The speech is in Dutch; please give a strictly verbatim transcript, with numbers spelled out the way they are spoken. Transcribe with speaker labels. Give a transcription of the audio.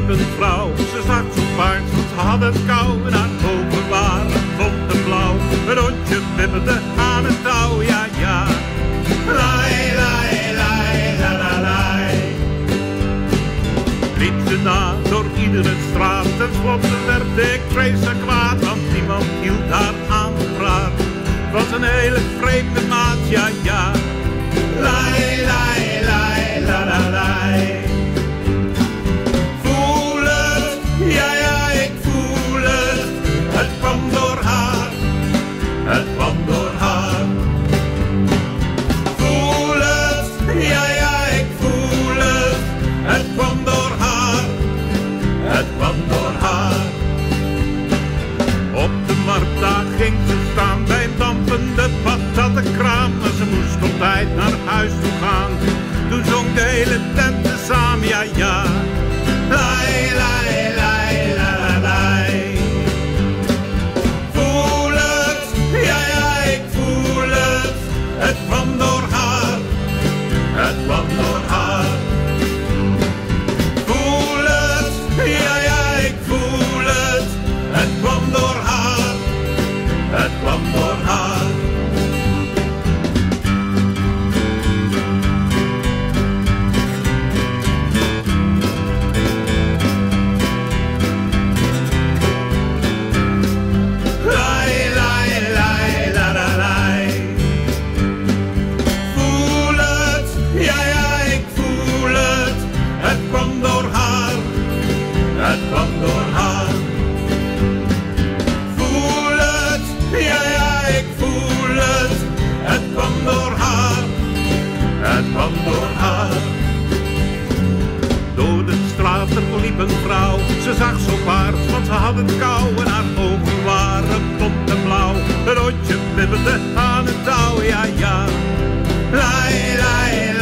Speaker 1: liep een vrouw, ze zag zo'n paard, want ze had het kou. En haar ogen waren bont en blauw, een rondje wipperde aan het touw, ja ja. Lai, lai, lai, la la lai. Liep ze na door iedere straat, ten slotte werd ik vreselijk kwaad, want niemand hield haar aan de praat. Het was een hele vreemde maat, ja ja. Lai, lai, lai, la la lai. Voel het, ja ja, ik voel het. Het kwam door haar, het kwam door haar. Voel het, ja ja, ik voel het. Het kwam door haar, het kwam door haar. Op de markt daar ging ze staan bij een dampende patattenkraam, maar ze moest op tijd naar huis toe gaan. Toen zong de hele tent te samen, ja ja. Lai, lai, lai, la la lai. Voel het, ja ja, ik voel het. Het kwam door haar, het kwam door haar. Voel het, ja ja, ik voel het. Het kwam door haar, het kwam door haar. Het kwam door haar. Voel het, ja ja, ik voel het. Het kwam door haar. Het kwam door haar. Door de straat er liep een vrouw. Ze zag zo paard, want ze had het kou. En haar ogen waren bont en blauw. Een rondje wipperde aan het touw, ja ja. Lai, lai,